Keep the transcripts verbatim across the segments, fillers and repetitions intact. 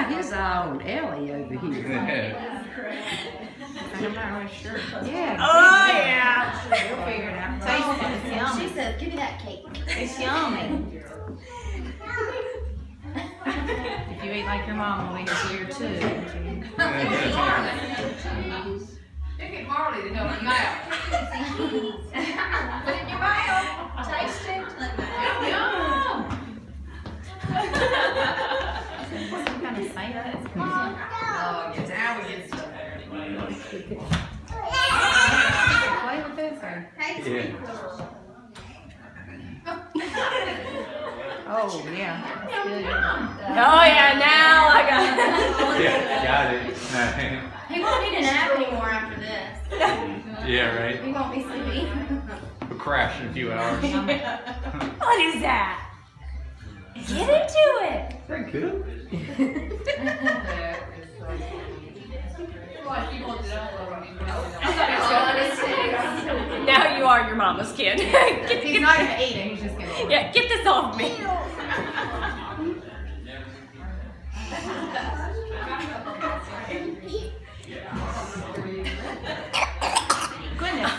got his eye on Ellie over here. I'm not really sure. Yeah. Oh, yeah. We'll figure it out. Taste it. It's yummy. She said, give me that cake. It's yummy. If you eat like your mom, we'll eat here too. Look at Marley to go in your mouth. Put it in your mouth. Taste it. Yum. Some kind of salad. Oh, yes. Now we get stuff there. Play with this or? Yeah. Oh, yeah. That's good. Oh, yeah, now I got it. Yeah, got it. He won't need a nap anymore after this. Yeah, right. He won't be sleepy. We'll crash in a few hours. What is that? Get into it. Pretty good. Now you are your mama's kid. Get, He's not even eating, he's just gonna eat. yeah, get this off me. Goodness.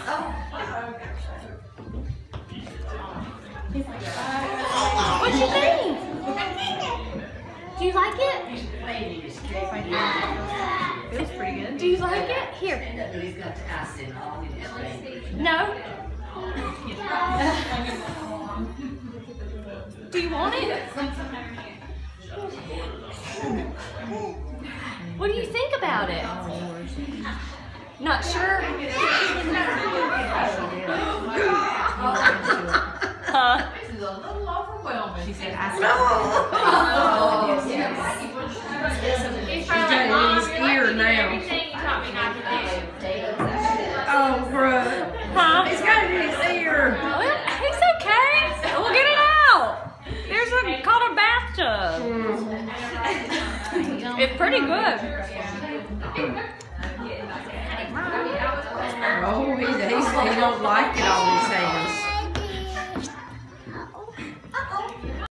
What you think? Do you like it? Feels pretty good. Do you like it? Here. No? Do you want it? What do you think about it? Not sure? Huh? This is a little overwhelming. She said, I said, Oh, yes. He's got it in his ear now. Oh, bro. huh? He's got it in his ear. Well, it's okay. We'll get it out. There's a called a bathtub. It's pretty good. Oh, he's, he's, he don't like it on his hands.